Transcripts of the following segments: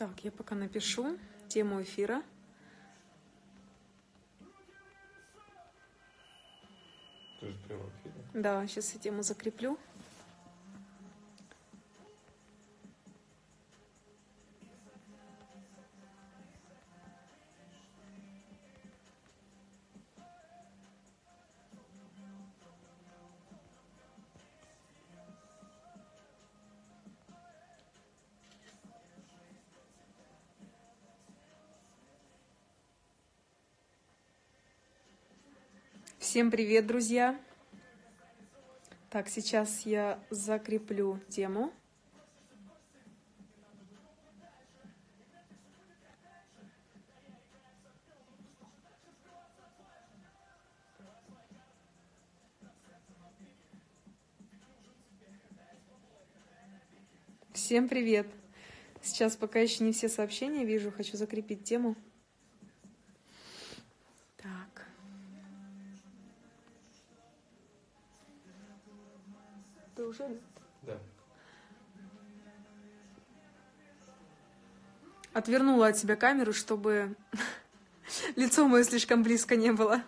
Так, я пока напишу тему эфира. Ты же в прямом эфире. Да, сейчас я тему закреплю. Всем привет, друзья! Так, сейчас я закреплю тему. Всем привет! Сейчас пока еще не все сообщения вижу, хочу закрепить тему. Так. Ты уже? Да. Отвернула от себя камеру, чтобы лицо мое слишком близко не было.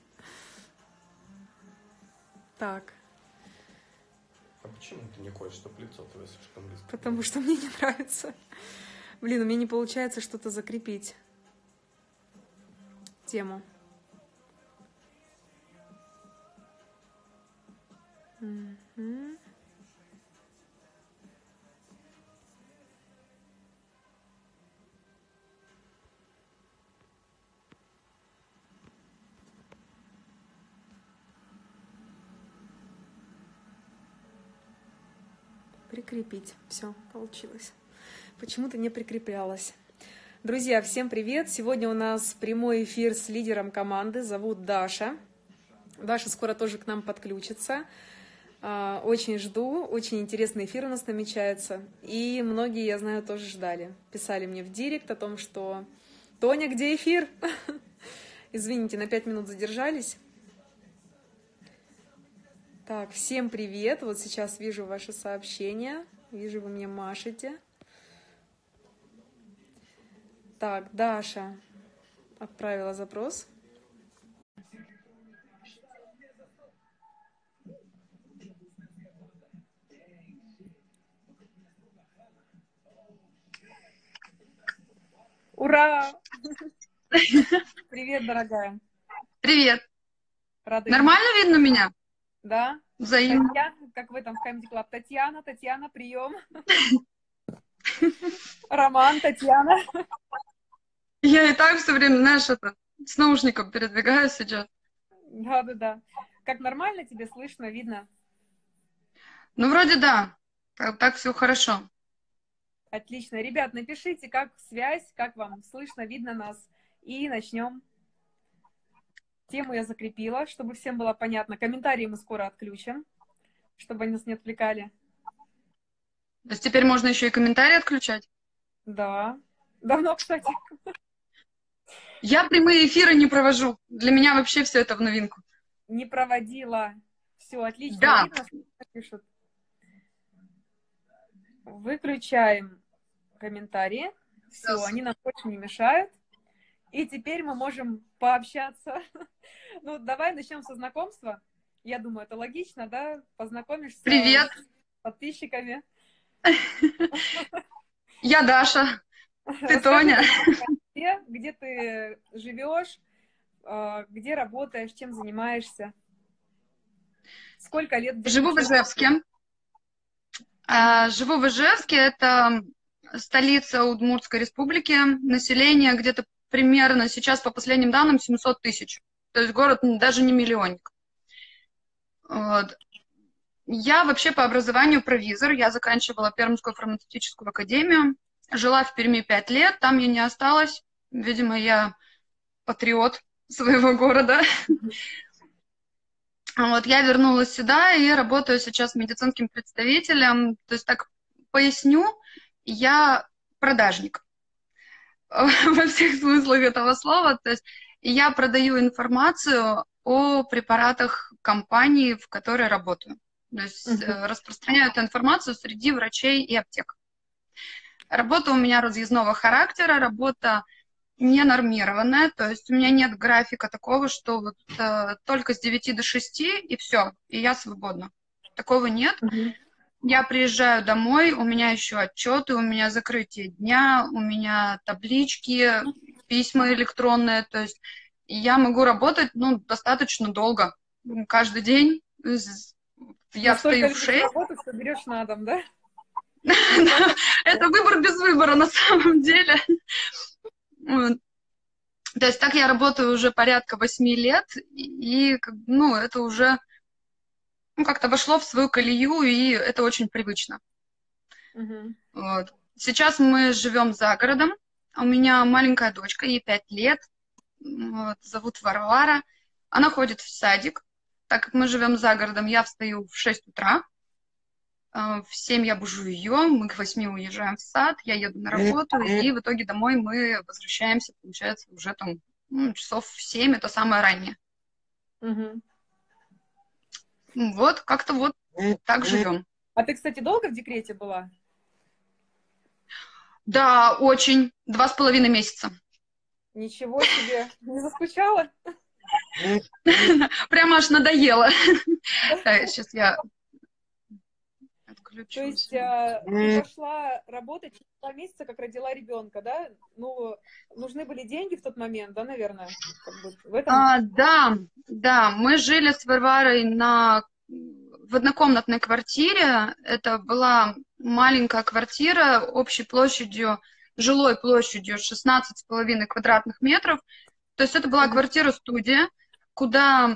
Так. А почему ты не хочешь, чтобы лицо твое слишком близко? Потому что мне не нравится. Блин, у меня не получается что-то закрепить. Тему. Угу. Прикрепить. Все, получилось. Почему-то не прикреплялась. Друзья, всем привет! Сегодня у нас прямой эфир с лидером команды. Зовут Даша. Даша скоро тоже к нам подключится. Очень жду. Очень интересный эфир у нас намечается. И многие, я знаю, тоже ждали. Писали мне в директ о том, что «Тоня, где эфир?» Извините, на 5 минут задержались. Так, всем привет. Вот сейчас вижу ваши сообщения. Вижу, вы мне машете. Так, Даша отправила запрос. Ура! Привет, дорогая. Привет. Рада Нормально видеть. видно меня? Да. Взаимно. Татьяна, как в этом в Comedy Club. Татьяна, прием. Роман, Татьяна. Я и так все время, знаешь, с наушником передвигаюсь сейчас. Да. Как нормально тебе слышно, видно? Ну, вроде да. Так все хорошо. Отлично. Ребят, напишите, как связь, как вам слышно, видно нас. И начнем. Тему я закрепила, чтобы всем было понятно. Комментарии мы скоро отключим, чтобы они нас не отвлекали. То есть теперь можно еще и комментарии отключать? Да. Давно, кстати. Я прямые эфиры не провожу. Для меня вообще все это в новинку. Не проводила. Все, отлично. Да. Видно, что пишут. Выключаем комментарии. Все, они нам очень не мешают. И теперь мы можем пообщаться. Ну, давай начнем со знакомства. Я думаю, это логично, да? Познакомишься Привет. с подписчиками. Я Даша. Ты Тоня. Где ты живешь, где работаешь, чем занимаешься? Сколько лет? Живу в Ижевске. Живу в Ижевске. Это столица Удмуртской республики. Население где-то примерно сейчас, по последним данным, 700 тысяч. То есть город даже не миллионник. Вот. Я вообще по образованию провизор. Я заканчивала Пермскую фармацевтическую академию. Жила в Перми 5 лет. Там я не осталась. Видимо, я патриот своего города. Вот, я вернулась сюда и работаю сейчас медицинским представителем. То есть, так поясню, я продажник во всех смыслах этого слова. То есть, я продаю информацию о препаратах компании, в которой работаю. То есть, распространяю эту информацию среди врачей и аптек. Работа у меня разъездного характера, работа ненормированная, то есть у меня нет графика такого, что вот только с 9 до 6 и все, и я свободна. Такого нет. Мгм. Я приезжаю домой, у меня еще отчеты, у меня закрытие дня, у меня таблички, письма электронные, то есть я могу работать, ну, достаточно долго. Каждый день я Настолько встаю в любишь 6. работать, что берешь на дом, да? Это выбор без выбора на самом деле. Вот. То есть так я работаю уже порядка 8 лет, и ну, это уже ну, как-то вошло в свою колею, и это очень привычно. Мгм. Вот. Сейчас мы живем за городом. У меня маленькая дочка, ей 5 лет. Вот, зовут Варвара. Она ходит в садик. Так как мы живем за городом, я встаю в 6 утра. В 7 я бужу ее, мы к 8 уезжаем в сад, я еду на работу, и в итоге домой мы возвращаемся, получается, уже там часов в 7, это самое раннее. Мгм. Вот, как-то вот так живем. А ты, кстати, долго в декрете была? Да, очень. 2,5 месяца. Ничего себе. Не заскучала? Прямо аж надоело. Сейчас я То отключусь. есть ты пошла работать через 2 месяца, как родила ребенка, да? Ну, нужны были деньги в тот момент, да, наверное? Как бы в этом... Да, мы жили с Варварой в однокомнатной квартире. Это была маленькая квартира общей площадью, жилой площадью 16,5 квадратных метров. То есть это была квартира-студия, куда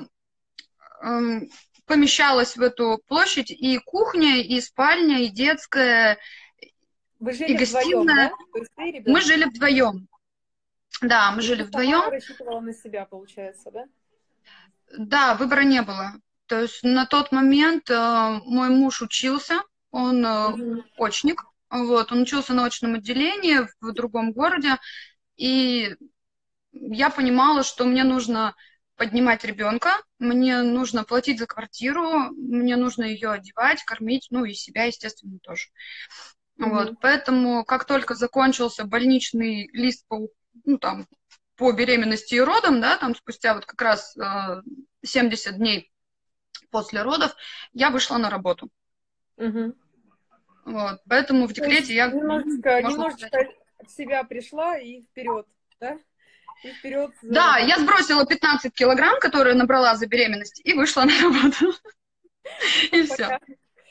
помещалась в эту площадь и кухня, и спальня, и детская, Вы и жили вдвоем, гостиная. да? То есть ты и Мы ребенок. жили вдвоем. Да, мы И жили ты сама вдвоем. рассчитывала на себя, получается, да? Да, выбора не было. То есть на тот момент мой муж учился, он Мгм. очник, вот, он учился на очном отделении в другом городе, и я понимала, что мне нужно поднимать ребенка, мне нужно платить за квартиру, мне нужно ее одевать, кормить, ну и себя, естественно, тоже. Вот, Мгм. поэтому как только закончился больничный лист ну, там, по беременности и родам, да, там спустя вот как раз 70 дней после родов, я вышла на работу. Мгм. Вот, поэтому в То есть декрете я, можно сказать... немножечко в себя пришла и вперед, да? И вперед Да, я зарабатывать. сбросила 15 килограмм, которые набрала за беременность, и вышла на работу. И все. Понятно.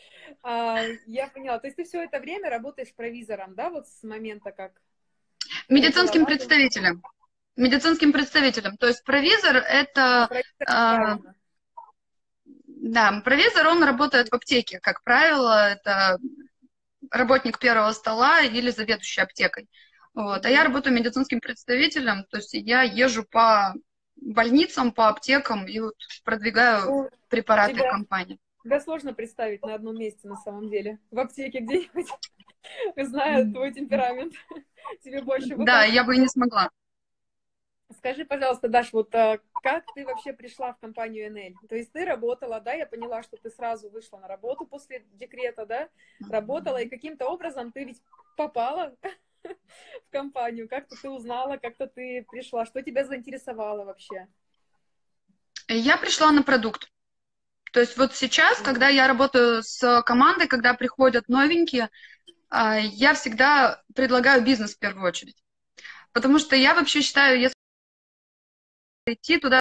Я поняла. То есть ты все это время работаешь провизором, да, вот с момента, как родила, Медицинским да? представителем. Медицинским представителем. То есть провизор это... Провизор, э, правильно. да, провизор, он работает в аптеке. Как правило, это работник первого стола или заведующий аптекой. Вот. А я работаю медицинским представителем, то есть я езжу по больницам, по аптекам и вот продвигаю Ну, препараты тебя, компании. тебя сложно представить на одном месте на самом деле. В аптеке где-нибудь, зная твой темперамент. Тебе больше в Да, этом. я бы и не смогла. Скажи, пожалуйста, Даш, вот как ты вообще пришла в компанию НЛ? То есть ты работала, да, я поняла, что ты сразу вышла на работу после декрета, да, работала, и каким-то образом ты ведь попала в компанию, как-то ты узнала, как-то ты пришла, что тебя заинтересовало вообще? Я пришла на продукт. То есть вот сейчас, когда я работаю с командой, когда приходят новенькие, я всегда предлагаю бизнес в первую очередь. Потому что я вообще считаю, если идти туда...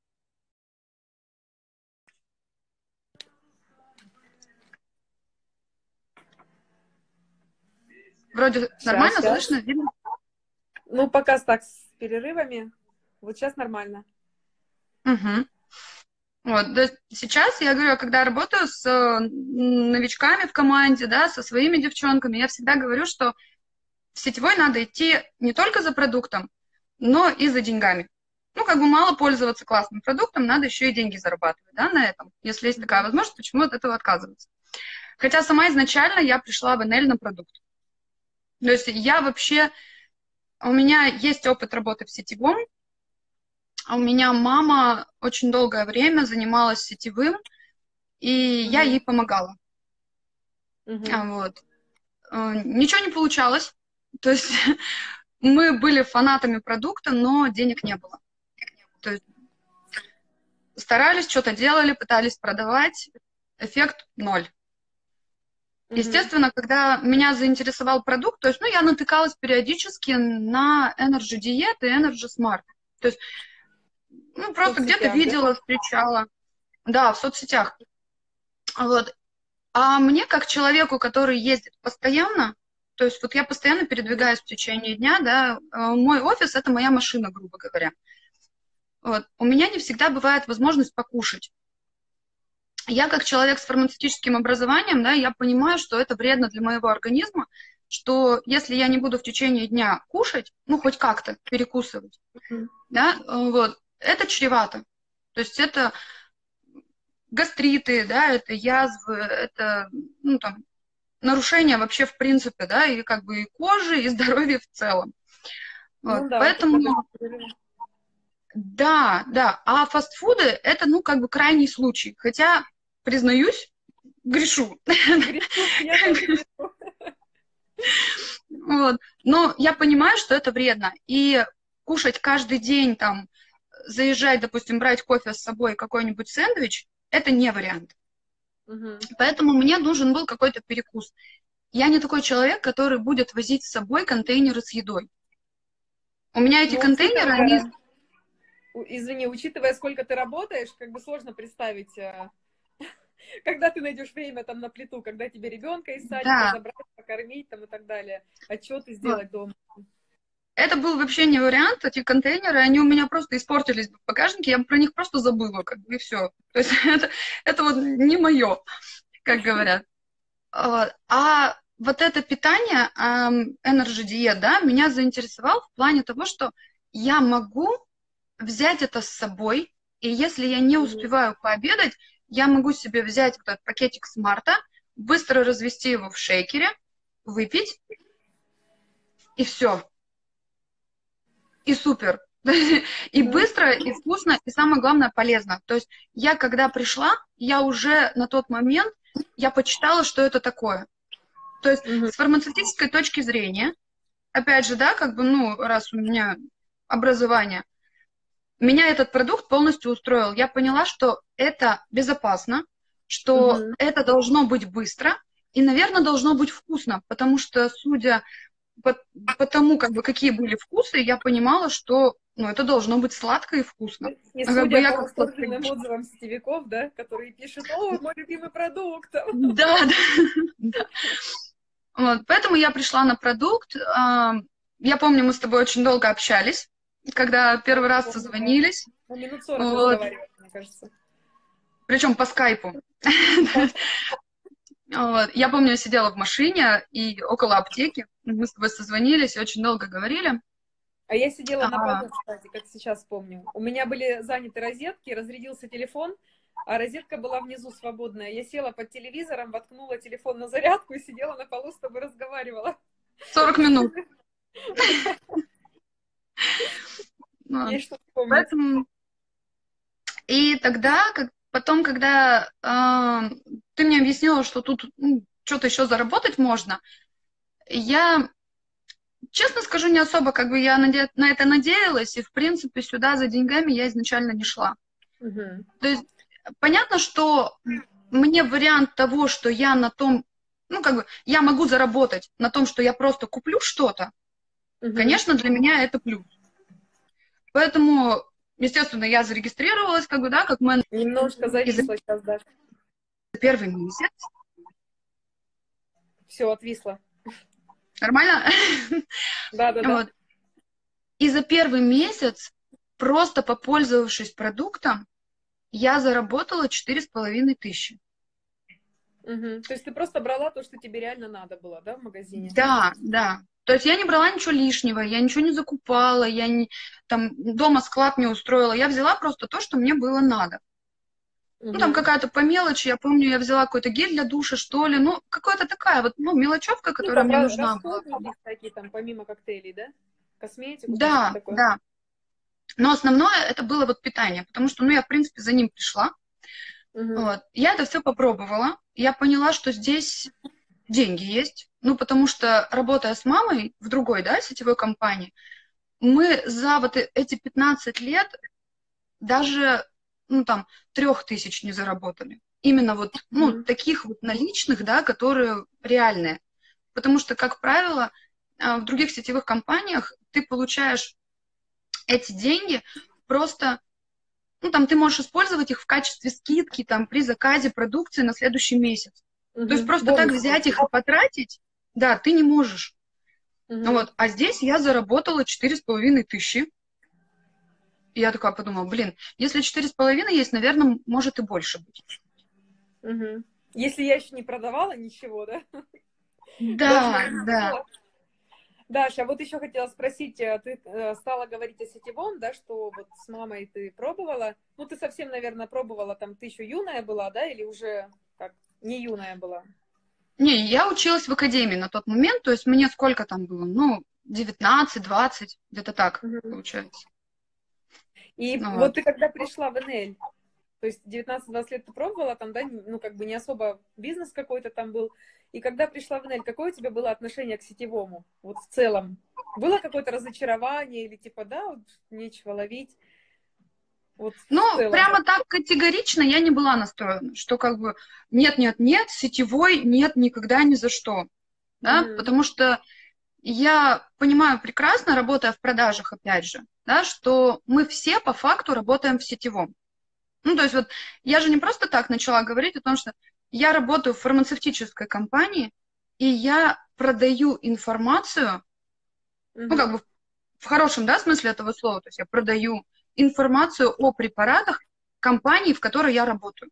Вроде нормально, Сейчас. слышно, видно? Ну, пока так с перерывами. Вот сейчас нормально. Угу. Вот, то есть сейчас я говорю, когда работаю с новичками в команде, да, со своими девчонками, я всегда говорю, что в сетевой надо идти не только за продуктом, но и за деньгами. Ну, как бы мало пользоваться классным продуктом, надо еще и деньги зарабатывать, да, на этом. Если есть такая возможность, почему от этого отказываться? Хотя сама изначально я пришла в НЛ на продукт. То есть я вообще, у меня есть опыт работы в сетевом, а у меня мама очень долгое время занималась сетевым, и я ей помогала. Вот. Ничего не получалось. То есть мы были фанатами продукта, но денег не было. То есть старались, что-то делали, пытались продавать, эффект ноль. Естественно, когда меня заинтересовал продукт, то есть, ну, я натыкалась периодически на Energy Diet и Energy Smart. То есть, ну, просто где-то видела, встречала. Да, в соцсетях. Вот. А мне, как человеку, который ездит постоянно, то есть вот я постоянно передвигаюсь в течение дня, да, мой офис – это моя машина, грубо говоря. Вот. У меня не всегда бывает возможность покушать. Я, как человек с фармацевтическим образованием, да, я понимаю, что это вредно для моего организма, что если я не буду в течение дня кушать, ну, хоть как-то перекусывать, да, вот, это чревато. То есть это гастриты, да, это язвы, это, ну, там, нарушения вообще в принципе, да, и как бы и кожи, и здоровья в целом. Вот. Ну, да, поэтому, да, а фастфуды это, ну, как бы крайний случай, хотя, признаюсь, грешу. Вот. Но я понимаю, что это вредно, и кушать каждый день, там, заезжать, допустим, брать кофе с собой, какой-нибудь сэндвич, это не вариант. Поэтому мне нужен был какой-то перекус. Я не такой человек, который будет возить с собой контейнеры с едой. У меня эти контейнеры, они... Извини, учитывая, сколько ты работаешь, как бы сложно представить, когда ты найдешь время там на плиту, когда тебе ребенка из садика забрать, покормить там и так далее, отчеты сделать дома. Это был вообще не вариант, эти контейнеры, они у меня просто испортились в багажнике, я про них просто забыла, как бы, и все. То есть это вот не мое, как говорят. А вот это питание, Energy Diet, да, меня заинтересовало в плане того, что я могу взять это с собой, и если я не успеваю пообедать, я могу себе взять вот этот пакетик Смарта, быстро развести его в шейкере, выпить, и все. И супер. И быстро, и вкусно, и самое главное, полезно. То есть я, когда пришла, я уже на тот момент, я почитала, что это такое. То есть с фармацевтической точки зрения, опять же, да, как бы, ну, раз у меня образование, меня этот продукт полностью устроил. Я поняла, что это безопасно, что это должно быть быстро и, наверное, должно быть вкусно, потому что, судя по тому, как бы, какие были вкусы, я понимала, что, ну, это должно быть сладко и вкусно. И судя по восторженным отзывам сетевиков, да, которые пишут: «О, мой любимый продукт». Да. Вот, поэтому я пришла на продукт. Я помню, мы с тобой очень долго общались, когда первый раз созвонились. Минут 40 разговаривали, мне кажется. Причем по скайпу. Вот. Я помню, я сидела в машине и около аптеки. Мы с тобой созвонились и очень долго говорили. А я сидела на полу, кстати, как сейчас помню. У меня были заняты розетки, разрядился телефон, а розетка была внизу свободная. Я села под телевизором, воткнула телефон на зарядку и сидела на полу с тобой разговаривала. 40 минут. И тогда, потом, когда ты мне объяснила, что тут что-то еще заработать можно, я, честно скажу, не особо, как бы я на это надеялась, и, в принципе, сюда за деньгами я изначально не шла. То есть понятно, что мне вариант того, что я на том, ну, как бы, я могу заработать на том, что я просто куплю что-то, конечно, для меня это плюс. Поэтому, естественно, я зарегистрировалась, как бы, да, как менеджер. Немножко зависла сейчас, да. Первый месяц. Все, отвисло. Нормально? Да. Вот. И за первый месяц, просто попользовавшись продуктом, я заработала 4500. То есть ты просто брала то, что тебе реально надо было, да, в магазине? Да. То есть я не брала ничего лишнего, я ничего не закупала, я не, там, дома склад не устроила. Я взяла просто то, что мне было надо. Ну, там какая-то по мелочи, я помню, я взяла какой-то гель для душа, что ли, ну, какая-то такая вот, ну, мелочевка, которая мне нужна была. Такие, там, помимо коктейлей, да? Косметику? Да. Но основное это было вот питание, потому что, ну, я, в принципе, за ним пришла. Вот. Я это все попробовала. Я поняла, что здесь деньги есть. Ну, потому что, работая с мамой в другой, да, сетевой компании, мы за вот эти 15 лет даже, ну, там, 3000 не заработали. Именно вот, ну, Мгм. таких вот наличных, да, которые реальные. Потому что, как правило, в других сетевых компаниях ты получаешь эти деньги просто, ну, там, ты можешь использовать их в качестве скидки, там, при заказе продукции на следующий месяц. То есть Мгм. просто так Бонусы взять их какие-то. и потратить, да, ты не можешь. Мгм. Вот. А здесь я заработала 4500. И я такая подумала, блин, если 4,5 есть, наверное, может и больше быть. Мгм. Если я еще не продавала ничего, да? Даже Да, не да. знала. Даша, а вот еще хотела спросить, ты стала говорить о сетевом, да, что вот с мамой ты пробовала. Ну, ты совсем, наверное, пробовала, там, ты еще юная была, да, или уже как, не юная была? Не, я училась в академии на тот момент, то есть мне сколько там было? Ну, 19, 20, где-то так Мгм. получается. И Ну, вот вот. ты когда пришла в НЛ, то есть 19-20 лет ты пробовала там, да, ну, как бы не особо бизнес какой-то там был. И когда пришла в НЛ, какое у тебя было отношение к сетевому? Вот в целом. Было какое-то разочарование или типа, да, вот нечего ловить? Вот Ну, в целом. прямо так категорично я не была настроена, что как бы нет, нет, нет, сетевой нет никогда ни за что. Да? Мгм. Потому что я понимаю прекрасно, работая в продажах, опять же, да, что мы все по факту работаем в сетевом. Ну, то есть вот я же не просто так начала говорить о том, что я работаю в фармацевтической компании, и я продаю информацию, ну, как Мгм. бы в хорошем, да, смысле этого слова, то есть я продаю информацию о препаратах компании, в которой я работаю.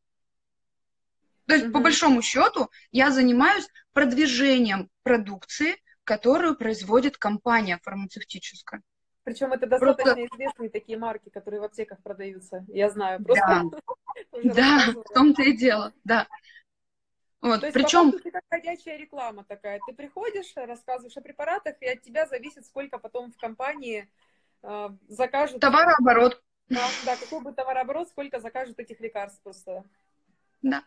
То есть, по Мгм. большому счету, я занимаюсь продвижением продукции, которую производит компания фармацевтическая. Причем это Просто, достаточно известные такие марки, которые в аптеках продаются. Я знаю, просто да, уже да, в рассказывала. том-то и дело, да. То Вот, есть, по причем факту, ты как ходячая реклама такая. Ты приходишь, рассказываешь о препаратах, и от тебя зависит, сколько потом в компании закажут, товарооборот, да, да, какой бы товарооборот, сколько закажут этих лекарств просто. да.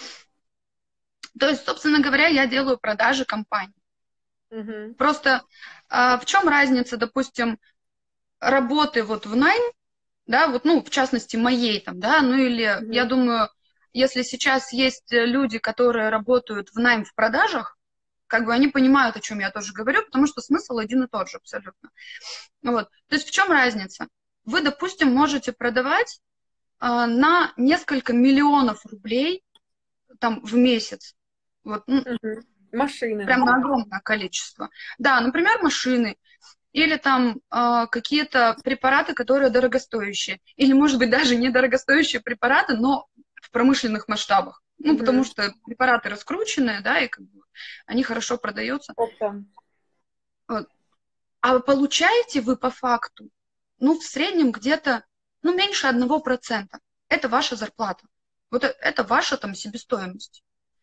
То есть, собственно говоря, я делаю продажи компании. Мгм. Просто в чем разница, допустим, работы вот в найм, да, вот, ну, в частности, моей там, да, ну или, я Мгм. думаю, если сейчас есть люди, которые работают в найм в продажах, как бы они понимают, о чем я тоже говорю, потому что смысл один и тот же абсолютно. Вот. То есть в чем разница? Вы, допустим, можете продавать на несколько миллионов рублей там в месяц. Вот, ну, Мгм. Машины, прям на например. огромное количество. Да, например, машины или там какие-то препараты, которые дорогостоящие. Или, может быть, даже недорогостоящие препараты, но в промышленных масштабах. Ну, потому Мгм. что препараты раскрученные, да, и как бы они хорошо продаются. Оптом. Вот. А получаете вы по факту, ну, в среднем где-то, ну, меньше 1%. Это ваша зарплата. Вот это ваша там себестоимость.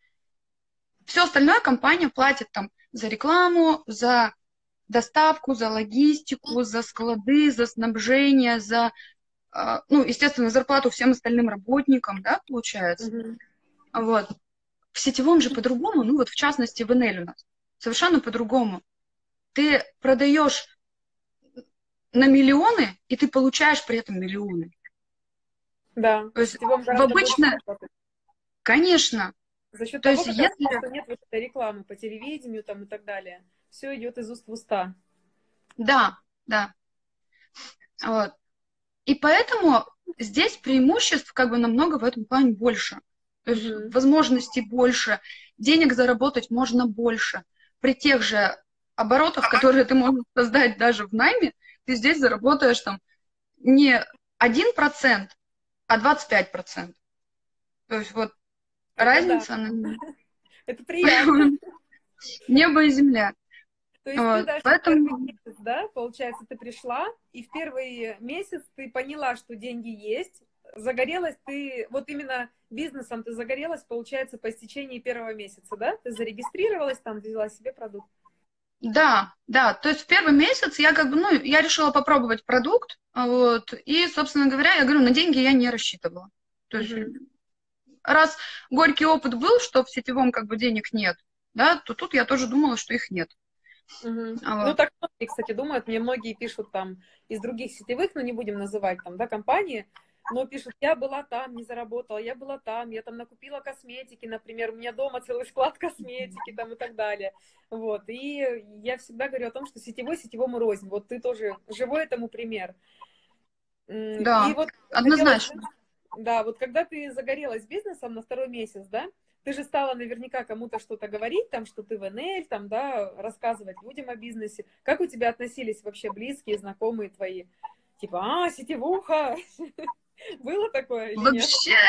Все остальное компания платит там за рекламу, за доставку, за логистику, за склады, за снабжение, за, ну, естественно, зарплату всем остальным работникам, да, получается. Мгм. Вот. В сетевом же по-другому, ну, вот в частности в НЛ у нас, совершенно по-другому. Ты продаешь на миллионы, и ты получаешь при этом миллионы. Да, То в есть сетевом в гораздо больше обычно, заработать. конечно, За счет то того, есть как раз, если, что нет вот этой рекламы по телевидению там и так далее. Все идет из уст в уста. да, да, вот. И поэтому здесь преимуществ как бы намного в этом плане больше. То есть Мгм. возможностей больше, денег заработать можно больше. При тех же оборотах, которые ты можешь создать даже в найме, ты здесь заработаешь там не 1%, а 25%. То есть вот Это да, разница, она это приятно. небо и земля. То есть ты Вот. даже в первый Поэтому, месяц, да, получается, ты пришла, и в первый месяц ты поняла, что деньги есть, загорелась ты, вот именно бизнесом ты загорелась, получается, по истечении первого месяца, да? Ты зарегистрировалась, там взяла себе продукт. да, да, то есть в первый месяц я как бы, ну, я решила попробовать продукт, вот, и, собственно говоря, я говорю, на деньги я не рассчитывала. То есть Мгм. раз горький опыт был, что в сетевом как бы денег нет, да, то тут я тоже думала, что их нет. Мгм. Ну, Вот. так многие, кстати, думают, мне многие пишут там из других сетевых, но не будем называть там, да, компании, но пишут, я была там, не заработала, я была там, я там накупила косметики, например, у меня дома целый склад косметики там и так далее. Вот, и я всегда говорю о том, что сетевой сетевому рознь. Вот ты тоже живой этому пример. И Да, вот хотелось, однозначно. да, вот когда ты загорелась бизнесом на второй месяц, да, ты же стала наверняка кому-то что-то говорить, там, что ты в НЛ, там, да, рассказывать людям о бизнесе. Как у тебя относились вообще близкие, знакомые твои? Типа, сетевуха, было такое или нет?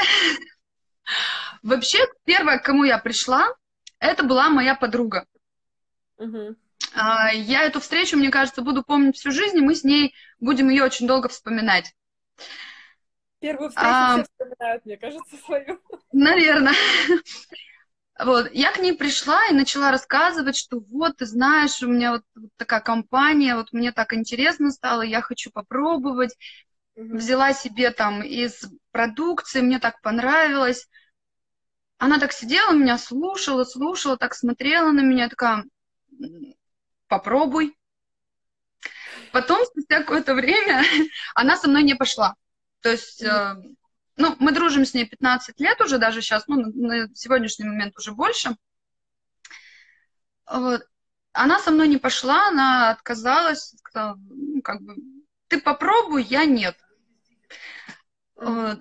Вообще, первая, к кому я пришла, это была моя подруга. Угу. Я эту встречу, мне кажется, буду помнить всю жизнь, и мы с ней будем ее очень долго вспоминать. Первую встречу все вспоминают, мне кажется, свою. Наверное. Вот, я к ней пришла и начала рассказывать, что вот, ты знаешь, у меня вот такая компания, вот мне так интересно стало, я хочу попробовать. Взяла себе там из продукции, мне так понравилось. Она так сидела, меня слушала, так смотрела на меня, такая, попробуй. Потом, спустя какое-то время, она со мной не пошла. То есть, ну, мы дружим с ней 15 лет уже, даже сейчас, ну, на сегодняшний момент уже больше. Вот. Она со мной не пошла, она отказалась, сказала, ну, как бы, ты попробуй, я нет. Вот.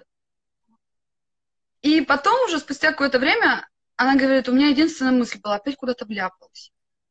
И потом уже, спустя какое-то время, она говорит, у меня единственная мысль была, опять куда-то вляпалась.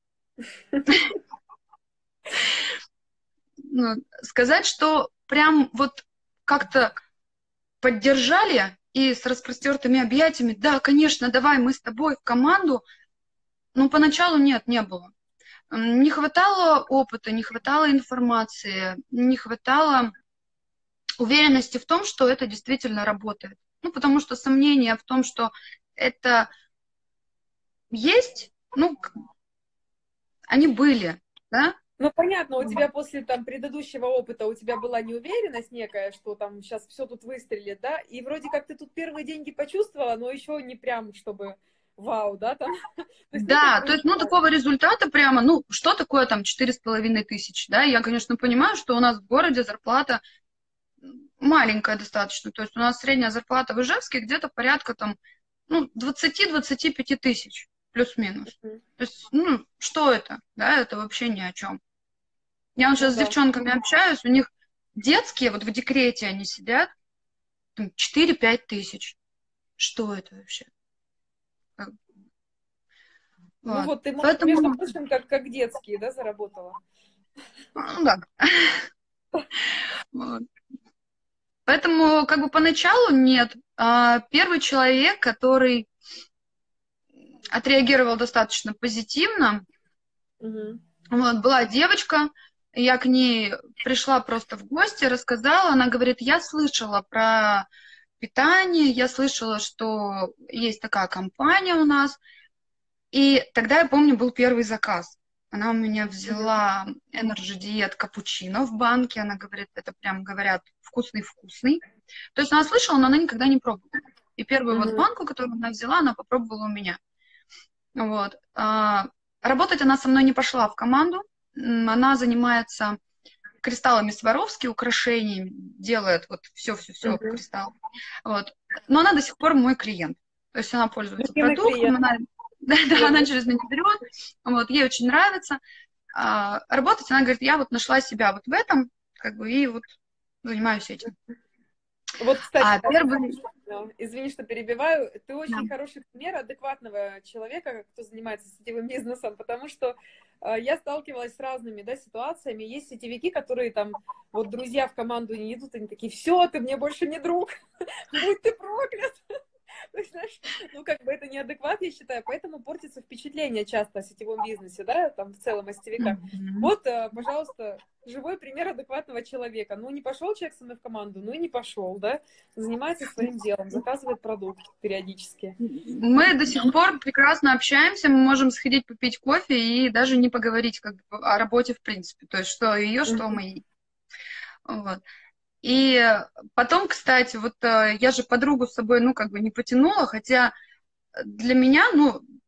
Сказать, что прям вот как-то поддержали и с распростертыми объятиями, да, конечно, давай мы с тобой в команду, ну, поначалу нет, не было. Не хватало опыта, не хватало информации, не хватало уверенности в том, что это действительно работает. Ну, потому что сомнения в том, что это есть, ну, они были, да? Ну, понятно, у тебя после там предыдущего опыта у тебя была неуверенность некая, что там сейчас все тут выстрелит, да, и вроде как ты тут первые деньги почувствовала, но еще не прям, чтобы вау, да, там. Да, то есть, ну, такого результата прямо, ну, что такое там 4500, да? Я, конечно, понимаю, что у нас в городе зарплата маленькая достаточно, то есть у нас средняя зарплата в Ижевске где-то порядка там, ну, 20-25 тысяч, плюс-минус. То есть, ну, что это, да, это вообще ни о чем. Я вот сейчас с девчонками общаюсь, у них детские, вот в декрете они сидят, 4-5 тысяч. Что это вообще? Ну вот ты, Поэтому... между прочим, как детские, да, заработала? Ну да. Вот. Поэтому как бы поначалу нет. Первый человек, который отреагировал достаточно позитивно, вот, была девочка, я к ней пришла просто в гости, рассказала, она говорит, я слышала про питание, я слышала, что есть такая компания у нас, и тогда, я помню, был первый заказ. Она у меня взяла Energy Diet капучино в банке, она говорит, это прям, говорят, вкусный-вкусный. То есть она слышала, но она никогда не пробовала. И первую вот банку, которую она взяла, она попробовала у меня. Вот. Работать она со мной не пошла в команду. Она занимается кристаллами Сваровски, украшениями, делает вот все кристалл. Вот. Но она до сих пор мой клиент. То есть она пользуется продуктом, она через меня берет, вот, ей очень нравится. Работать она говорит, я вот нашла себя вот в этом, как бы, и вот занимаюсь этим. Вот, кстати, извини, что перебиваю, ты очень хороший пример адекватного человека, кто занимается сетевым бизнесом, потому что я сталкивалась с разными, да, ситуациями. Есть сетевики, которые там, вот друзья в команду не идут, они такие, все, ты мне больше не друг, будь ты проклят. То есть, знаешь, ну, как бы это неадекват, я считаю, поэтому портится впечатление часто о сетевом бизнесе, да, там, в целом о сетевиках. Вот, пожалуйста, живой пример адекватного человека. Ну, не пошел человек со мной в команду, ну и не пошел, да, занимается своим делом, заказывает продукт периодически. Мы до сих пор прекрасно общаемся, мы можем сходить попить кофе и даже не поговорить как бы о работе в принципе, то есть что ее, что моей. Вот. И потом, кстати, вот я же подругу с собой, ну, как бы не потянула, хотя для меня, ну,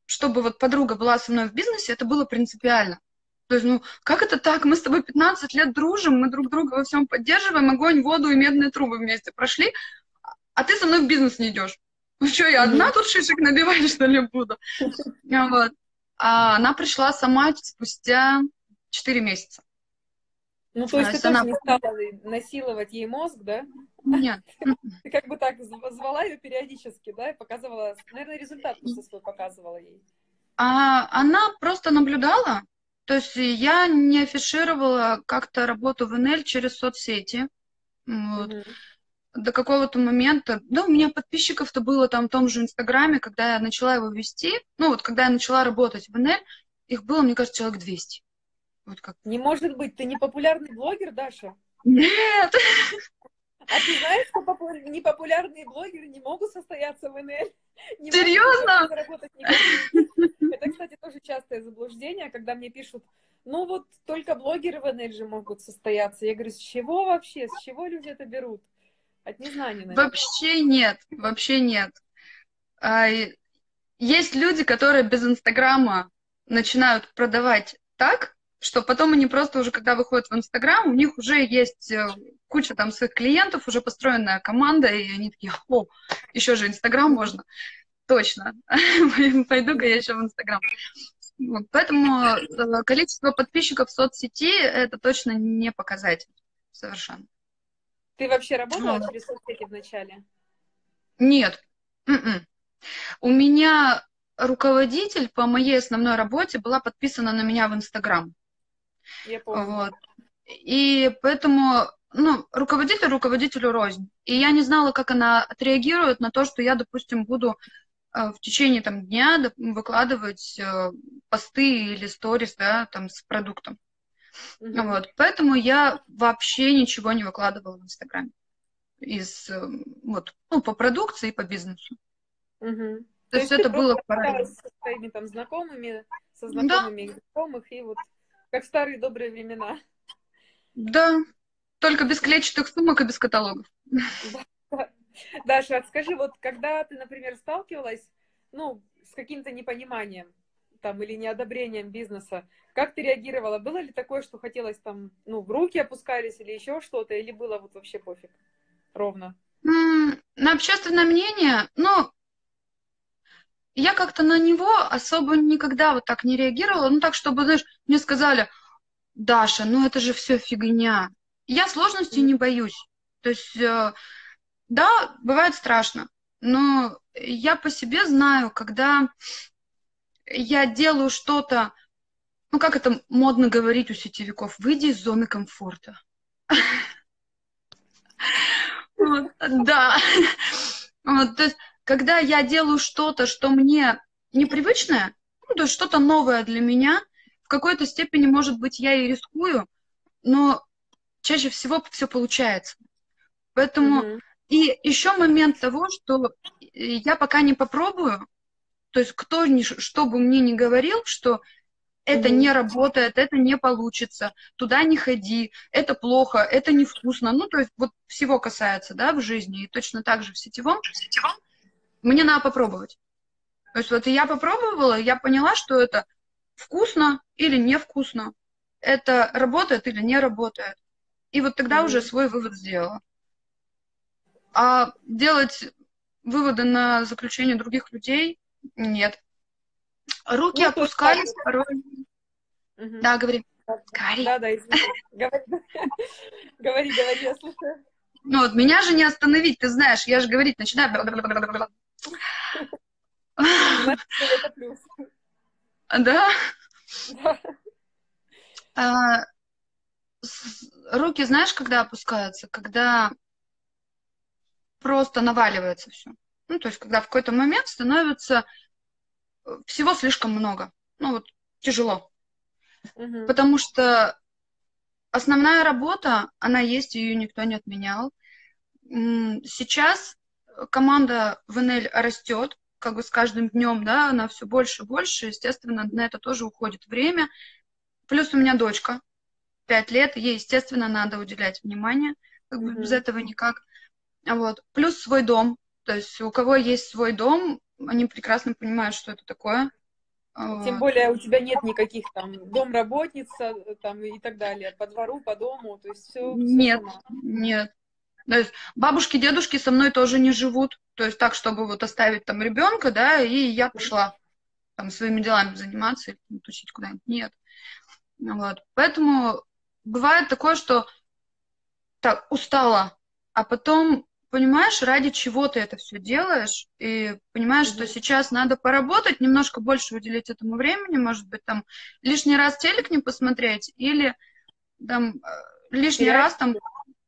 чтобы вот подруга была со мной в бизнесе, это было принципиально. То есть, ну, как это так? Мы с тобой 15 лет дружим, мы друг друга во всем поддерживаем, огонь, воду и медные трубы вместе прошли, а ты со мной в бизнес не идешь. Ну что, я одна тут шишек набивать, что ли, буду? Вот. А она пришла сама спустя 4 месяца. Ну, то есть ты она... тоже не стала насиловать ей мозг, да? Нет. Ты как бы так звала ее периодически, да, и показывала, наверное, результат просто свой показывала ей. Она просто наблюдала, то есть я не афишировала как-то работу в НЛ через соцсети. Вот. До какого-то момента, да, у меня подписчиков-то было там в том же Инстаграме, когда я начала его вести, ну вот когда я начала работать в НЛ, их было, мне кажется, человек 200. Вот как. Не может быть, ты не популярный блогер, Даша? Нет! А ты знаешь, что непопулярные блогеры не могут состояться в НЛ? Серьезно? Это, кстати, тоже частое заблуждение, когда мне пишут, ну вот только блогеры в НЛ же могут состояться. Я говорю, с чего вообще? С чего люди это берут? От незнания, наверное. Вообще нет, вообще нет. Есть люди, которые без Инстаграма начинают продавать так, что потом они просто уже, когда выходят в Инстаграм, у них уже есть куча там своих клиентов, уже построенная команда, и они такие, о, еще же Инстаграм можно. Точно. Пойду-ка я еще в Инстаграм. Вот. Поэтому количество подписчиков в соцсети это точно не показатель. Совершенно. Ты вообще работала через соцсети вначале? Нет. У меня руководитель по моей основной работе была подписана на меня в Инстаграм. Я помню. Вот. И поэтому, ну, руководитель руководителю рознь. И я не знала, как она отреагирует на то, что я, допустим, буду в течение там, дня выкладывать посты или сторис, да, там, с продуктом. Вот. Поэтому я вообще ничего не выкладывала в Инстаграме. Вот, ну, по продукции и по бизнесу. То есть это было параллельно. Со своими там знакомыми, со знакомыми знакомых, и вот как в старые добрые времена. Да, только без клетчатых сумок и без каталогов. Даша, скажи, вот когда ты, например, сталкивалась, ну, с каким-то непониманием там или неодобрением бизнеса, как ты реагировала? Было ли такое, что хотелось там, ну, в руки опускались или еще что-то, или было вот вообще пофиг? Ровно? На общественное мнение, ну, я как-то на него особо никогда вот так не реагировала, ну, так, чтобы, знаешь, мне сказали, Даша, ну, это же все фигня. Я сложностей не боюсь. То есть, да, бывает страшно, но я по себе знаю, когда я делаю что-то, ну, как это модно говорить у сетевиков, выйди из зоны комфорта. Да. То есть, когда я делаю что-то, что мне непривычное, ну, то есть что-то новое для меня, в какой-то степени, может быть, я и рискую, но чаще всего все получается. Поэтому и еще момент того, что я пока не попробую, то есть кто что бы мне ни говорил, что это не работает, это не получится, туда не ходи, это плохо, это невкусно. Ну, то есть вот всего касается, да, в жизни. И точно так же в сетевом. Мне надо попробовать. То есть вот я попробовала, я поняла, что это вкусно или невкусно, это работает или не работает. И вот тогда уже свой вывод сделала. А делать выводы на заключение других людей нет. Руки опускались порой. Да, говори. Да, извини. Говори, я слушаю. Ну вот меня же не остановить, ты знаешь, я же говорить начинаю. Это плюс. Да? Руки, знаешь, когда опускаются? Когда просто наваливается все. Ну, то есть, когда в какой-то момент становится всего слишком много. Ну, вот тяжело. Потому что основная работа, она есть, ее никто не отменял. Сейчас команда в НЛ растет, как бы с каждым днем, да, она все больше и больше, естественно, на это тоже уходит время. Плюс у меня дочка, 5 лет, ей, естественно, надо уделять внимание, как бы без этого никак. Вот. Плюс свой дом, то есть у кого есть свой дом, они прекрасно понимают, что это такое. Тем Вот. более у тебя нет никаких там домработница там и так далее, по двору, по дому, то есть все Нет, сама. нет. То есть бабушки, дедушки со мной тоже не живут. То есть так, чтобы вот оставить там ребенка, да, и я пошла там своими делами заниматься или там, тусить куда-нибудь. Нет. Вот. Поэтому бывает такое, что так, устала, а потом понимаешь, ради чего ты это все делаешь, и понимаешь, что Мгм. сейчас надо поработать, немножко больше уделить этому времени, может быть, там лишний раз телек не посмотреть, или там лишний раз там... Сериальчики.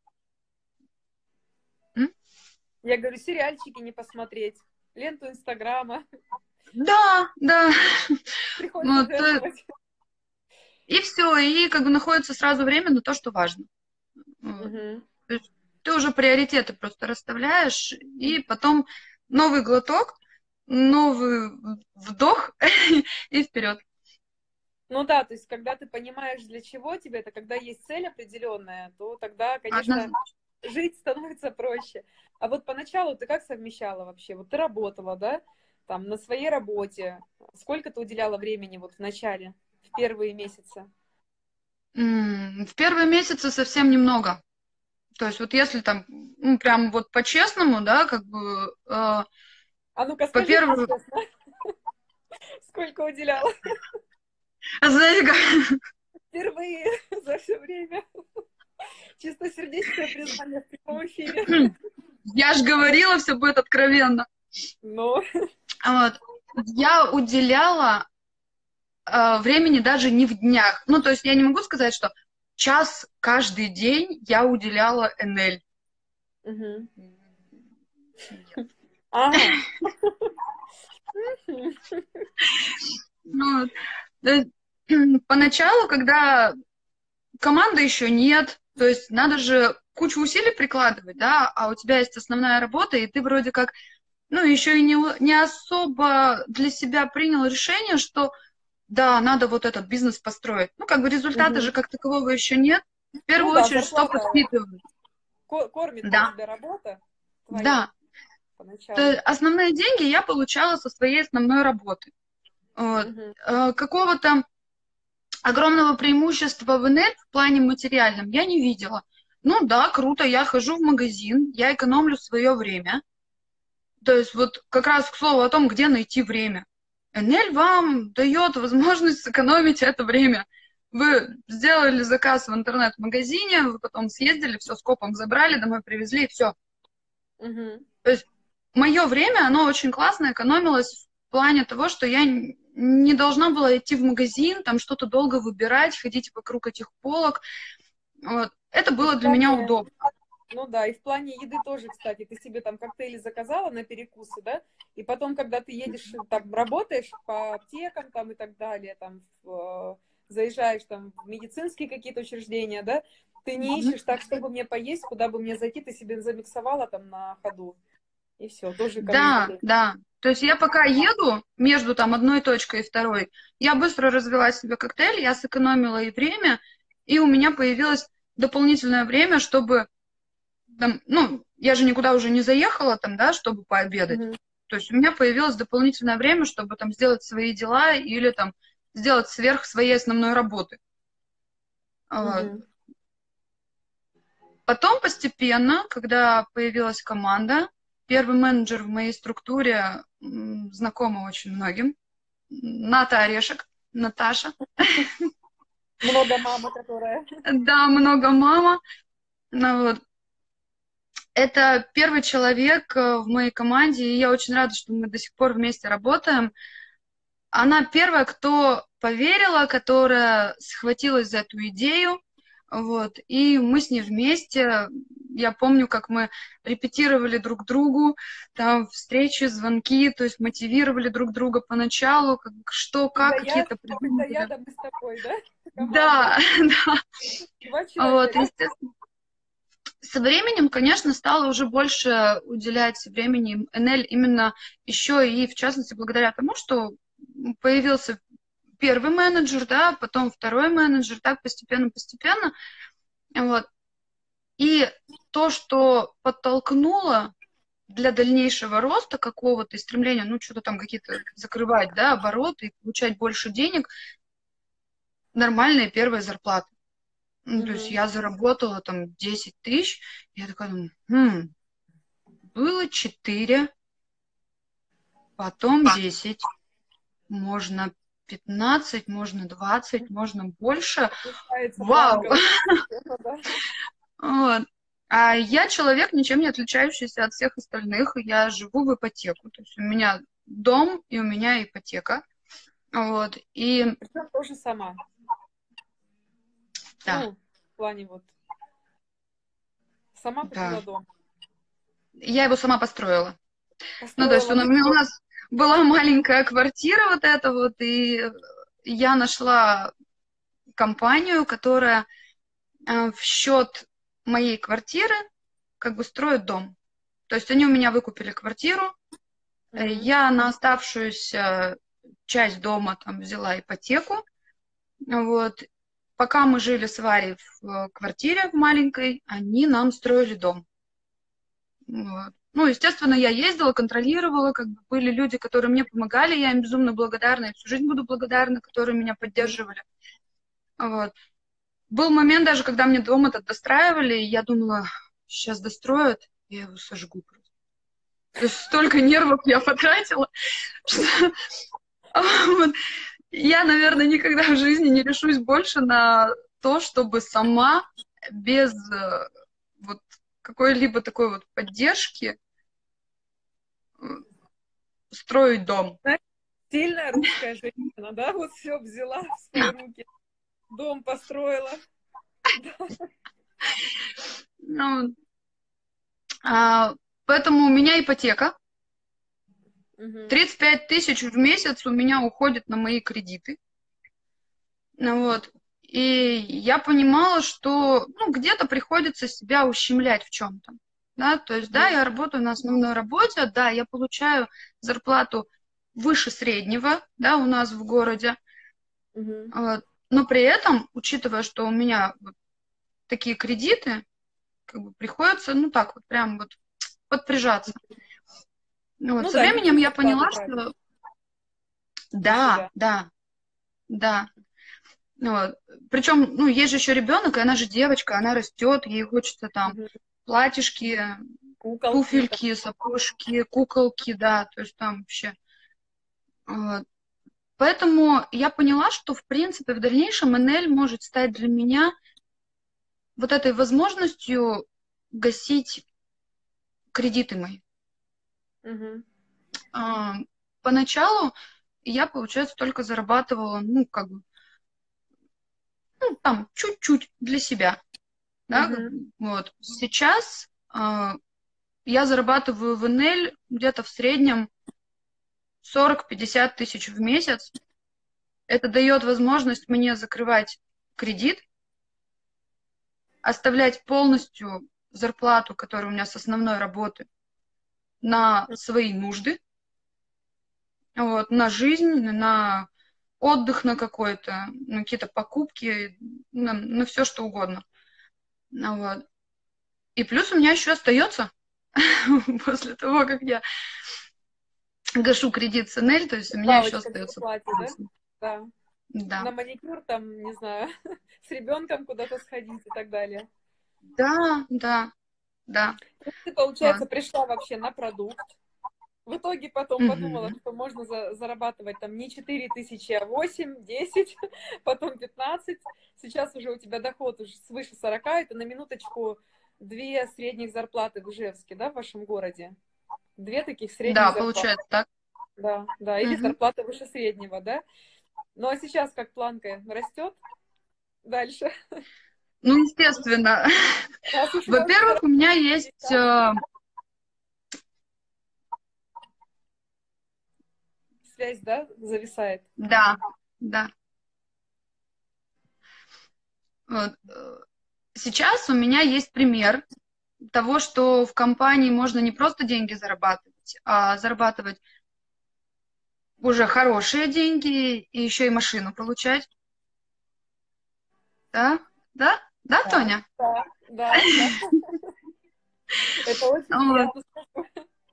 М? Я говорю, сериальчики не посмотреть, ленту Инстаграма. Да, да. Приходится Вот, жертвовать. и все, и как бы находится сразу время на то, что важно. Вот. Мгм. То есть ты уже приоритеты просто расставляешь, и потом новый глоток, новый вдох и вперед. Ну да, то есть когда ты понимаешь, для чего тебе это, когда есть цель определенная, то тогда, конечно, Однозначно. жить становится проще. А вот поначалу ты как совмещала вообще? Вот ты работала, да, там на своей работе. Сколько ты уделяла времени вот в начале, в первые месяцы? В первые месяцы совсем немного. То есть вот если там, прям вот по-честному, да, как бы, А ну-ка скажи мне по-первому, честно, сколько уделяла знаете, как, впервые за все время? Чистосердечное признание в прямом эфире. я же говорила, все будет откровенно. Ну, Вот. Я уделяла времени даже не в днях. Ну, то есть я не могу сказать, что час каждый день я уделяла НЛ. мгм. Нет. Ага. Ну, то есть, поначалу, когда команды еще нет, то есть надо же кучу усилий прикладывать, да, а у тебя есть основная работа, и ты вроде как, ну, еще и не особо для себя принял решение, что да, надо вот этот бизнес построить. Ну, как бы результата же Мгм. как такового еще нет. В Ну первую да, очередь, что зарплата подпитывает? кормит-то Да, тебя работа твоя да. То поначалу. есть основные деньги я получала со своей основной работы. Вот. Мгм. Какого-то огромного преимущества в НЛ в плане материальном я не видела. Ну да, круто, я хожу в магазин, я экономлю свое время. То есть вот как раз к слову о том, где найти время. НЛ вам дает возможность сэкономить это время. Вы сделали заказ в интернет-магазине, вы потом съездили, все скопом забрали, домой привезли, и все. Мгм. То есть мое время, оно очень классно экономилось в плане того, что я не должна была идти в магазин, там что-то долго выбирать, ходить вокруг этих полок. Вот. Это И в было для меня плане, удобно. ну да, и в плане еды тоже, кстати, ты себе там коктейли заказала на перекусы, да, и потом, когда ты едешь, там, работаешь по аптекам там и так далее, там, заезжаешь там в медицинские какие-то учреждения, да, ты не ищешь так, чтобы мне поесть, куда бы мне зайти, ты себе замиксовала там на ходу, и все, тоже экономит Да, время. да. То есть я пока еду между там одной точкой и второй, я быстро развела себе коктейль, я сэкономила и время, и у меня появилось дополнительное время, чтобы там, ну, я же никуда уже не заехала там, да, чтобы пообедать. Мгм. То есть у меня появилось дополнительное время, чтобы там сделать свои дела или там сделать сверх своей основной работы. Вот. Мгм. Потом постепенно, когда появилась команда, первый менеджер в моей структуре знакома очень многим. Ната Орешек, Наташа. Много мама, которая. Да, много мама. Ну, вот. Это первый человек в моей команде, и я очень рада, что мы до сих пор вместе работаем. Она первая, кто поверила, которая схватилась за эту идею, вот, и мы с ней вместе, я помню, как мы репетировали друг другу, там, встречи, звонки, то есть мотивировали друг друга поначалу, как, что, Когда как, я, какие-то когда придумки. я, да мы с тобой, да? Команда. Да, да, Два вот, человека. естественно. Со временем, конечно, стала уже больше уделять времени НЛ именно еще и, в частности, благодаря тому, что появился первый менеджер, да, потом второй менеджер, так постепенно-постепенно. Вот. И то, что подтолкнуло для дальнейшего роста какого-то и стремления, ну, что-то там какие-то закрывать, да, обороты и получать больше денег, нормальная первая зарплата. Ну, то есть Мгм. я заработала там 10 тысяч, я такая думаю, было 4, потом 10, можно 15, можно 20, можно больше. Повышается Вау! планка, да, постепенно, да? Вот. А я человек, ничем не отличающийся от всех остальных. Я живу в ипотеку. То есть у меня дом и у меня ипотека. Вот. И Причем тоже сама. да, Ну, в плане вот, сама да. купила дом. Я его сама построила. Ну, то есть Построила, у ну, нас была маленькая квартира вот эта вот, и я нашла компанию, которая в счет моей квартиры как бы строит дом. То есть они у меня выкупили квартиру, мгм. я на оставшуюся часть дома там взяла ипотеку. Вот. Пока мы жили с Варей в квартире в маленькой, они нам строили дом. Вот. Ну, естественно, я ездила, контролировала, как бы были люди, которые мне помогали, я им безумно благодарна, и всю жизнь буду благодарна, которые меня поддерживали. Вот. Был момент даже, когда мне дом этот достраивали, и я думала, сейчас достроят, я его сожгу просто. То есть столько нервов я потратила, что вот, я, наверное, никогда в жизни не решусь больше на то, чтобы сама без вот какой-либо такой вот поддержки э, строить дом. Знаешь, сильная русская женщина, да, вот все взяла в свои руки, дом построила. Да. Ну, а, поэтому у меня ипотека. Мгм. 35 тысяч в месяц у меня уходит на мои кредиты. Ну, вот. И я понимала, что ну, где-то приходится себя ущемлять в чем-то. Да? То есть, да, Мгм. я работаю на основной работе, да, я получаю зарплату выше среднего, да, у нас в городе. Мгм. Вот. Но при этом, учитывая, что у меня вот такие кредиты, как бы приходится, ну так вот, прям вот подприжаться. Ну, вот. Ну Со да, не временем все я зарплату поняла, тратить что на да, себя. да, да. Вот. Причем, ну, есть же еще ребенок, и она же девочка, она растет, ей хочется там Мгм. платьишки, Куколки там. туфельки, сапожки, куколки, да, то есть там вообще. Вот. Поэтому я поняла, что, в принципе, в дальнейшем НЛ может стать для меня вот этой возможностью гасить кредиты мои. Мгм. А, Поначалу я, получается, только зарабатывала, ну, как бы, ну, там, чуть-чуть для себя, да, как Мгм. бы, вот. Сейчас я зарабатываю в НЛ где-то в среднем 40-50 тысяч в месяц. Это дает возможность мне закрывать кредит, оставлять полностью зарплату, которая у меня с основной работы, на свои нужды, вот, на жизнь, на отдых на какой-то, на какие-то покупки, на все что угодно. Ну, вот. И плюс у меня еще остается после того, как я гашу кредит с НЛ, то есть у меня еще Бабочка в остается. зарплате, да? Да. Да. На маникюр там, не знаю, с ребенком куда-то сходить и так далее. Да, да, да. Ты, Вот. получается, пришла вообще на продукт. В итоге потом подумала, Мгм. что можно зарабатывать там не 4 тысячи, а 8, 10, потом 15. Сейчас уже у тебя доход уже свыше 40. Это на минуточку две средних зарплаты в Ижевске, да, в вашем городе? Две таких средних Да, зарплаты. получается так. Да, да, или Мгм. зарплата выше среднего, да? Ну а сейчас как планка растет дальше? Ну, естественно. Раз уж можешь Во-первых, у меня зарабатывать есть, 50, связь, да, зависает. да, да. Вот. Сейчас у меня есть пример того, что в компании можно не просто деньги зарабатывать, а зарабатывать уже хорошие деньги и еще и машину получать. Да? Да? Да, Да, Тоня? да, да, да. Это очень Вот. приятно слышать.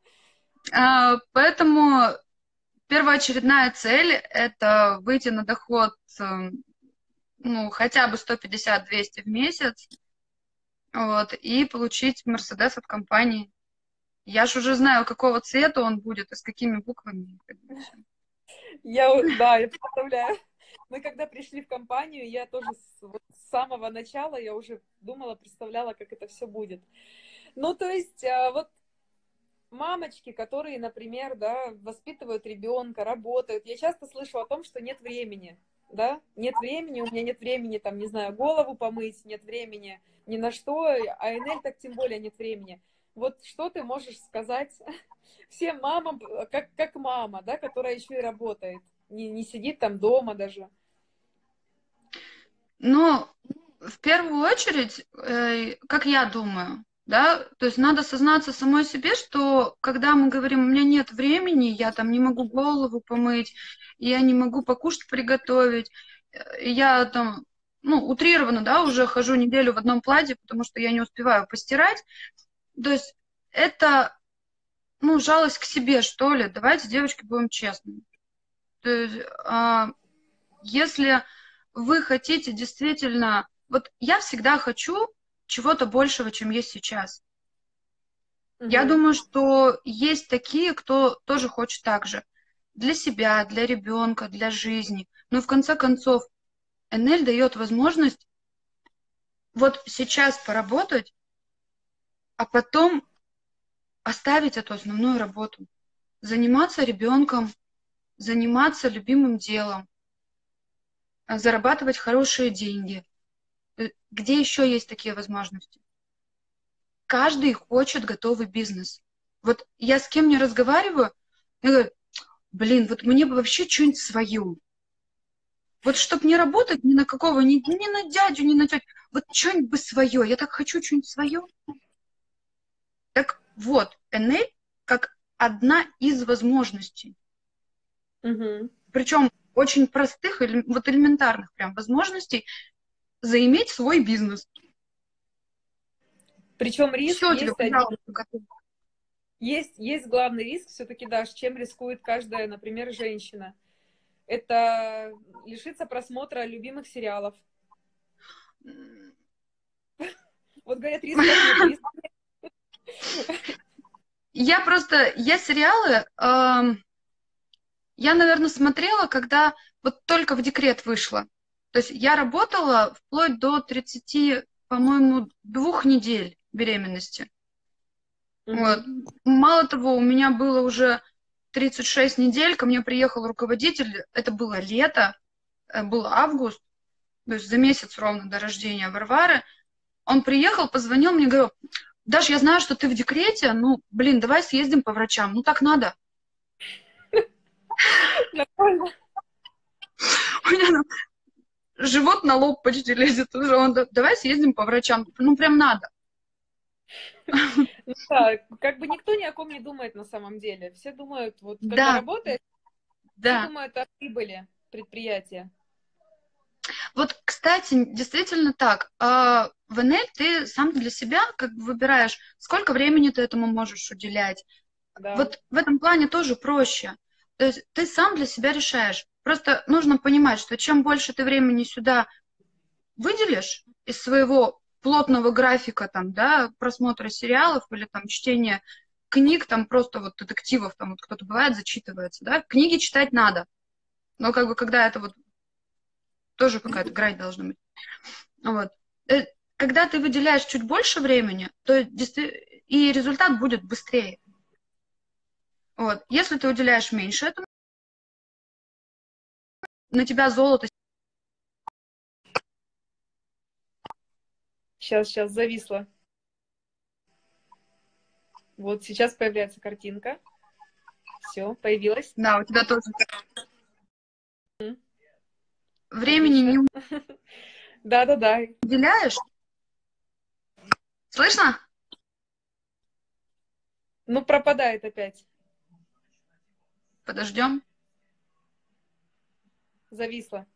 Поэтому первоочередная цель — это выйти на доход, ну, хотя бы 150-200 в месяц, вот, и получить Мерседес от компании. Я ж уже знаю, какого цвета он будет и с какими буквами. Да, я представляю. Мы когда пришли в компанию, я тоже вот с самого начала я уже думала, представляла, как это все будет. Ну, то есть, вот мамочки, которые, например, да, воспитывают ребенка, работают, я часто слышу о том, что нет времени, да, нет времени, у меня нет времени, там, не знаю, голову помыть, нет времени ни на что, а Энель так тем более нет времени. Вот что ты можешь сказать всем мамам, как мама, да, которая еще и работает, не сидит там дома даже? Ну, в первую очередь, как я думаю, да, то есть надо сознаться самой себе, что когда мы говорим, у меня нет времени, я там не могу голову помыть, я не могу покушать приготовить, я там, ну, утрированно, да, уже хожу неделю в одном платье, потому что я не успеваю постирать, то есть это, ну, жалость к себе, что ли, давайте, девочки, будем честными. То есть, если вы хотите действительно... Вот я всегда хочу чего-то большего, чем есть сейчас. Я Угу. думаю, что есть такие, кто тоже хочет так же. Для себя, для ребенка, для жизни. Но в конце концов, НЛ дает возможность вот сейчас поработать, а потом оставить эту основную работу. Заниматься ребенком, заниматься любимым делом, зарабатывать хорошие деньги. Где еще есть такие возможности? Каждый хочет готовый бизнес. Вот я с кем не разговариваю, я говорю, блин, вот мне бы вообще что-нибудь свое. Вот чтобы не работать ни на какого, ни на дядю, ни на тетю, вот что-нибудь бы свое. Я так хочу что-нибудь свое. Так вот, NL как одна из возможностей. Угу. Причем очень простых, вот элементарных прям возможностей заиметь свой бизнес. Причем риск Все тебе, есть один. пожалуйста, готово. Есть главный риск, все-таки, да, с чем рискует каждая, например, женщина. Это лишиться просмотра любимых сериалов. Вот говорят, рисков нет, рисков нет. Я сериалы, я, наверное, смотрела, когда вот только в декрет вышла. То есть я работала вплоть до 30, по-моему, 2 недель беременности. Вот. Мгм. Мало того, у меня было уже 36 недель, ко мне приехал руководитель, это было лето, был август, то есть за месяц ровно до рождения Варвары. Он приехал, позвонил мне, говорил, Даш, я знаю, что ты в декрете, ну, блин, давай съездим по врачам, ну так надо. Нормально. У меня там живот на лоб почти лезет уже. Он, давай съездим по врачам. Ну, прям надо. Ну да, как бы никто ни о ком не думает на самом деле. Все думают, вот когда Да, работаешь, все да. думают о прибыли предприятия. Вот, кстати, действительно так. В НЛ ты сам для себя как бы выбираешь, сколько времени ты этому можешь уделять. Да. Вот в этом плане тоже проще. То есть ты сам для себя решаешь. Просто нужно понимать, что чем больше ты времени сюда выделишь из своего плотного графика там, да, просмотра сериалов или там чтения книг, там просто вот детективов, там вот кто-то бывает, зачитывается, да, книги читать надо, но как бы когда это вот тоже какая-то грань должна быть. Вот. Э, Когда ты выделяешь чуть больше времени, то и результат будет быстрее. Вот. Если ты уделяешь меньше этому, на тебя золото. Сейчас зависла. Вот сейчас появляется картинка. Все, появилась. Да, у тебя тоже времени Отлично. не Да-да-да. уделяешь. Слышно? Ну, пропадает опять. Подождем. Зависла.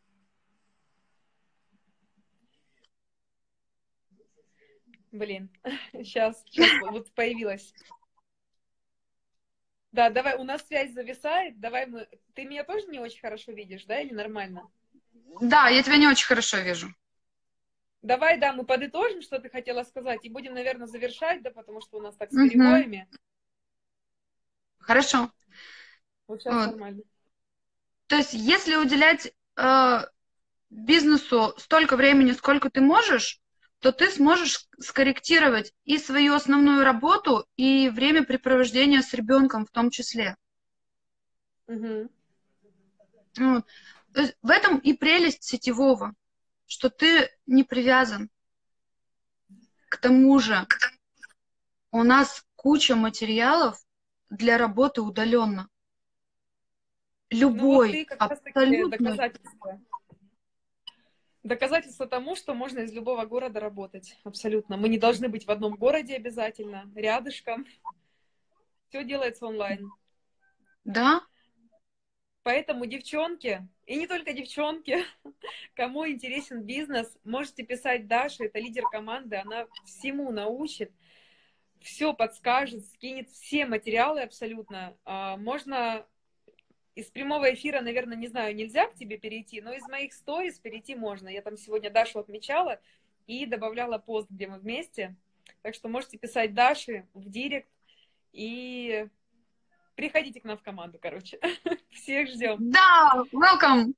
Блин. Сейчас вот появилась. Да, давай, у нас связь зависает, давай мы... Ты меня тоже не очень хорошо видишь, да, или нормально? Да, я тебя не очень хорошо вижу. Давай, да, мы подытожим, что ты хотела сказать, и будем, наверное, завершать, да, потому что у нас так с Мгм. перебоями. Хорошо. Вот сейчас Вот. нормально. То есть, если уделять бизнесу столько времени, сколько ты можешь, то ты сможешь скорректировать и свою основную работу, и времяпрепровождение с ребенком в том числе. Угу. Вот. То есть в этом и прелесть сетевого, что ты не привязан. К тому же у нас куча материалов для работы удаленно. Ну вот Любой, ты как раз-таки абсолютно. доказательство. Доказательство тому, что можно из любого города работать. Абсолютно. Мы не должны быть в одном городе обязательно, рядышком. Все делается онлайн. Да? Поэтому, девчонки, и не только девчонки, кому интересен бизнес, можете писать Даше, это лидер команды, она всему научит, все подскажет, скинет все материалы абсолютно. Можно из прямого эфира, наверное, не знаю, нельзя к тебе перейти, но из моих сторис перейти можно. Я там сегодня Дашу отмечала и добавляла пост, где мы вместе. Так что можете писать Даше в директ и приходите к нам в команду, короче. Всех ждем. Да, welcome.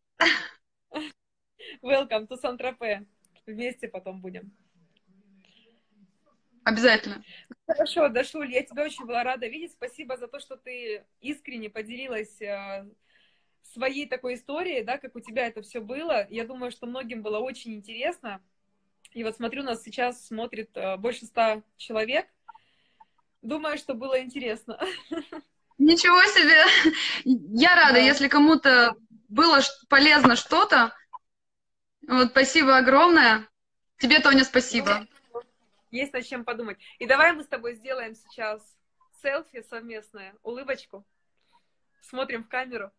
Welcome to Сан-Тропе. Вместе потом будем. Обязательно. Хорошо, Дашуль, я тебя очень была рада видеть. Спасибо за то, что ты искренне поделилась своей такой историей, да, как у тебя это все было. Я думаю, что многим было очень интересно. И вот смотрю, нас сейчас смотрит больше 100 человек. Думаю, что было интересно. Ничего себе. Я рада, Да. если кому-то было полезно что-то. Вот, спасибо огромное. Тебе, Тоня, Ну, спасибо. есть над чем подумать. И давай мы с тобой сделаем сейчас селфи совместное, улыбочку. Смотрим в камеру.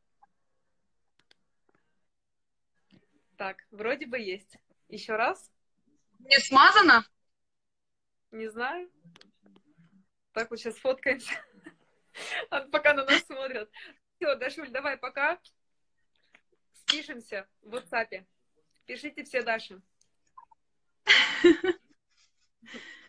Так, вроде бы есть. Еще раз. Не смазано? Не знаю. Так вот сейчас фоткаемся, пока на нас смотрят. Все, Дашуль, давай пока. Спишемся в WhatsApp. Пишите все Даше.